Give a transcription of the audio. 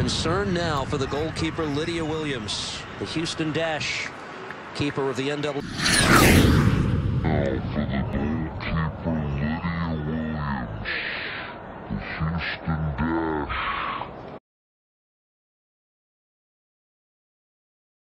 Concern now for the goalkeeper, Lydia Williams, the Houston Dash, keeper of the NW.